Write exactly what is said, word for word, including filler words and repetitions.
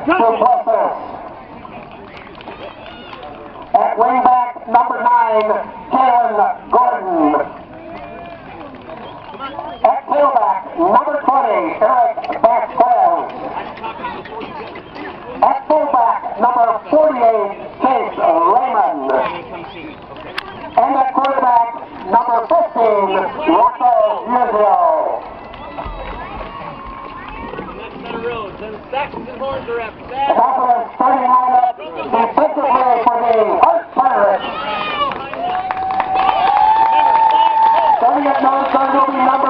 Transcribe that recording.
Duplessis. At wingback, number nine, Jalen Gordon. At tailback, number twenty, Eric Vasquez. At fullback, number forty-eight, Chase Raymond. And at quarterback, number fifteen, Rocco Muzio. That's the horns are up. That's starting lineup defensively for the Hart Pirates. Starting at nose guard will be number